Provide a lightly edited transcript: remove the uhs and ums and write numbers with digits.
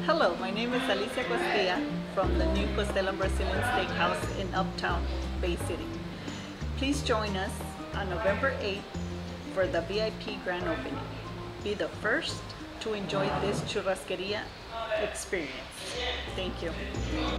Hello, my name is Alicia Costela from the new Costela Brazilian Steakhouse in Uptown Bay City. Please join us on November 8th for the VIP grand opening. Be the first to enjoy this churrasqueria experience. Thank you.